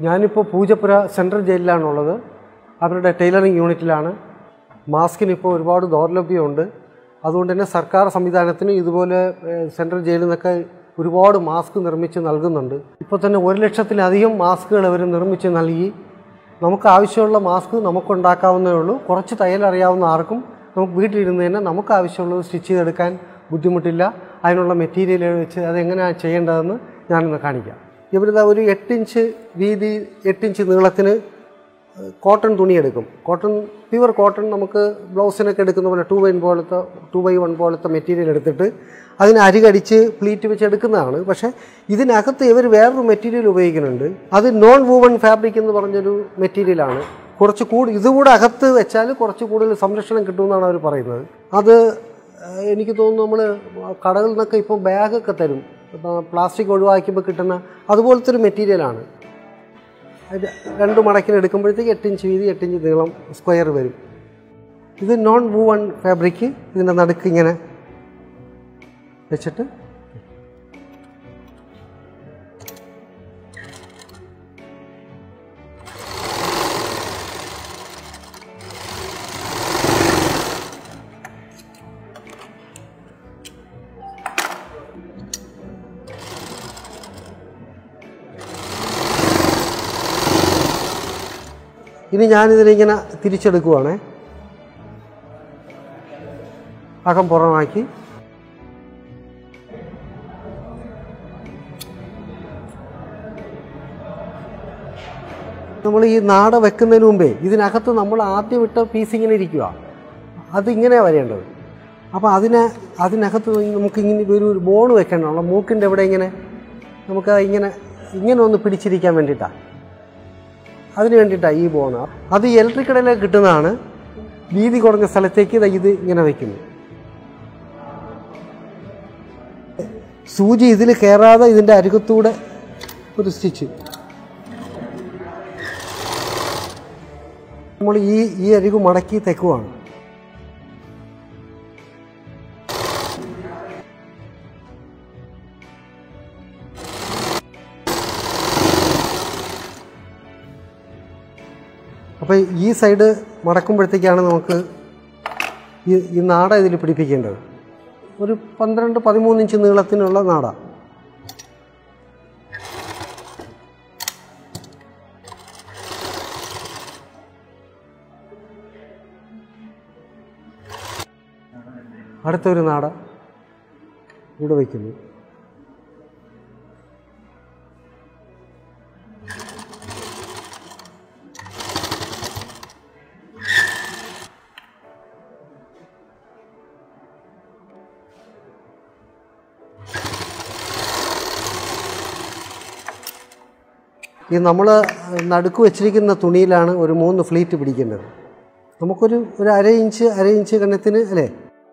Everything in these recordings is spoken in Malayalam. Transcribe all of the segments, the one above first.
ഞാനിപ്പോൾ പൂജപ്പുര സെൻട്രൽ ജയിലിലാണുള്ളത്. അവരുടെ ടൈലറിംഗ് യൂണിറ്റിലാണ്. മാസ്കിനിപ്പോൾ ഒരുപാട് ദൗർലഭ്യമുണ്ട്. അതുകൊണ്ട് തന്നെ സർക്കാർ സംവിധാനത്തിന് ഇതുപോലെ സെൻട്രൽ ജയിലിൽ നിന്നൊക്കെ ഒരുപാട് മാസ്ക് നിർമ്മിച്ച് നൽകുന്നുണ്ട്. ഇപ്പോൾ തന്നെ 1 ലക്ഷത്തിലധികം മാസ്കുകൾ അവർ നിർമ്മിച്ച് നൽകി. നമുക്ക് ആവശ്യമുള്ള മാസ്ക് നമുക്കുണ്ടാക്കാവുന്നേ ഉള്ളൂ. കുറച്ച് തയ്യലറിയാവുന്ന ആർക്കും നമുക്ക് വീട്ടിലിരുന്ന് തന്നെ നമുക്ക് ആവശ്യമുള്ളത് സ്റ്റിച്ച് ചെയ്തെടുക്കാൻ ബുദ്ധിമുട്ടില്ല. അതിനുള്ള മെറ്റീരിയൽ വെച്ച് അതെങ്ങനെയാണ് ചെയ്യേണ്ടതെന്ന് ഞാനൊന്ന് കാണിക്കാം. ഇവരിതാ ഒരു 8 ഇഞ്ച് വീതി 8 ഇഞ്ച് നീളത്തിന് കോട്ടൺ തുണി എടുക്കും. പ്യുവർ കോട്ടൺ നമുക്ക് ബ്ലൗസിനൊക്കെ എടുക്കുന്ന പോലെ 2x1 പോലത്തെ മെറ്റീരിയൽ എടുത്തിട്ട് അതിന് അരികടിച്ച് പ്ലീറ്റ് വെച്ച് എടുക്കുന്നതാണ്. പക്ഷേ ഇതിനകത്ത് ഇവർ വേറൊരു മെറ്റീരിയൽ ഉപയോഗിക്കുന്നുണ്ട്. അത് നോൺ വൂവൺ ഫാബ്രിക് എന്ന് പറഞ്ഞൊരു മെറ്റീരിയലാണ്. ഇതുകൂടെ അകത്ത് വെച്ചാൽ കുറച്ച് കൂടുതൽ സംരക്ഷണം കിട്ടുമെന്നാണ് അവർ പറയുന്നത്. അത് എനിക്ക് തോന്നുന്നു നമ്മൾ കടകളിൽ നിന്നൊക്കെ ഇപ്പോൾ ബാഗൊക്കെ തരും, പ്ലാസ്റ്റിക് ഒഴിവാക്കിയപ്പോൾ കിട്ടുന്ന അതുപോലത്തെ ഒരു മെറ്റീരിയലാണ്. 2 മടക്കിന് എടുക്കുമ്പോഴത്തേക്ക് 8 ഇഞ്ച് വീതി 8 ഇഞ്ച് നീളം സ്ക്വയർ വരും. ഇത് നോൺ വൂവൺ ഫാബ്രിക്. ഇതിൻ്റെ നടുക്ക് ഇങ്ങനെ വെച്ചിട്ട് ഇനി ഞാനിതിനിങ്ങനെ തിരിച്ചെടുക്കുവാണേ. അകം പുറമാക്കി നമ്മൾ ഈ നാട വെക്കുന്നതിന് മുമ്പേ ഇതിനകത്ത് നമ്മൾ ആദ്യം ഇട്ട പീസ് ഇങ്ങനെ ഇരിക്കുക, അതിങ്ങനെയാണ് വരേണ്ടത്. അപ്പോൾ അതിനകത്ത് നമുക്കിങ്ങനെ ഒരു ബോൺ വെക്കാനുള്ള മൂക്കിൻ്റെ ഇവിടെ ഇങ്ങനെ നമുക്ക് ഇങ്ങനെ ഒന്ന് പിടിച്ചിരിക്കാൻ വേണ്ടിയിട്ടാണ്, അതിന് വേണ്ടിയിട്ടാണ് ഈ ബോൺ. അത് ഇലക്ട്രിക് കടയിലേക്ക് കിട്ടുന്നതാണ്. വീതി കുറഞ്ഞ സ്ഥലത്തേക്ക് ഇത് ഇങ്ങനെ വയ്ക്കുന്നു. സൂചി ഇതിൽ കയറാതെ ഇതിൻ്റെ അരികത്തൂടെ ഒരു സ്റ്റിച്ച്. നമ്മൾ ഈ അരികു മടക്കി തെക്കുവാണ്. അപ്പോൾ ഈ സൈഡ് മടക്കുമ്പോഴത്തേക്കാണ് നമുക്ക് ഈ നാട ഇതിൽ പിടിപ്പിക്കേണ്ടത്. ഒരു 12-13 ഇഞ്ച് നീളത്തിനുള്ള നാട. അടുത്തൊരു നാട ഇവിടെ വയ്ക്കുന്നു. ഈ നമ്മൾ നടുക്ക് വെച്ചിരിക്കുന്ന തുണിയിലാണ് ഒരു 3 ഫ്ലീറ്റ് പിടിക്കേണ്ടത്. നമുക്കൊരു 1/2 ഇഞ്ച് കനത്തിന് അല്ലേ.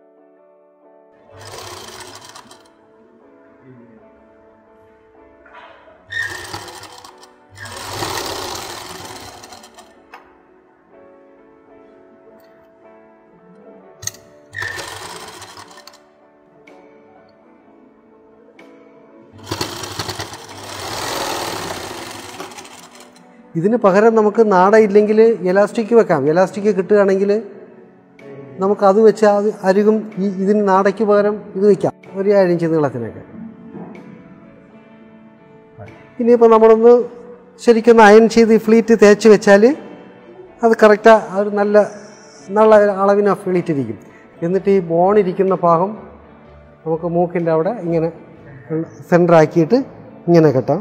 ഇതിന് പകരം നമുക്ക് നാട ഇല്ലെങ്കിൽ എലാസ്റ്റിക് വെക്കാം. എലാസ്റ്റിക് കിട്ടുകയാണെങ്കിൽ നമുക്കത് വെച്ച് അരികും ഇതിന് നാടയ്ക്ക് പകരം ഇത് വയ്ക്കാം, ഒരു 7 ഇഞ്ച് നീളത്തിനൊക്കെ. ഇനിയിപ്പോൾ നമ്മളൊന്ന് ശരിക്കൊന്ന് അയൺ ചെയ്ത് ഈ ഫ്ലീറ്റ് തേച്ച് വെച്ചാൽ അത് കറക്റ്റാണ്, ഒരു നല്ല അളവിന് ആ ഫ്ലീറ്റ് ഇരിക്കും. എന്നിട്ട് ഈ ബോണിരിക്കുന്ന ഭാഗം നമുക്ക് മൂക്കിൻ്റെ അവിടെ ഇങ്ങനെ സെൻറ്ററാക്കിയിട്ട് ഇങ്ങനെ കെട്ടാം.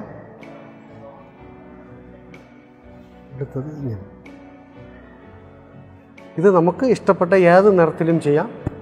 അടുത്തത് ഇങ്ങനെ. ഇത് നമുക്ക് ഇഷ്ടപ്പെട്ട ഏത് നിറത്തിലും ചെയ്യാം.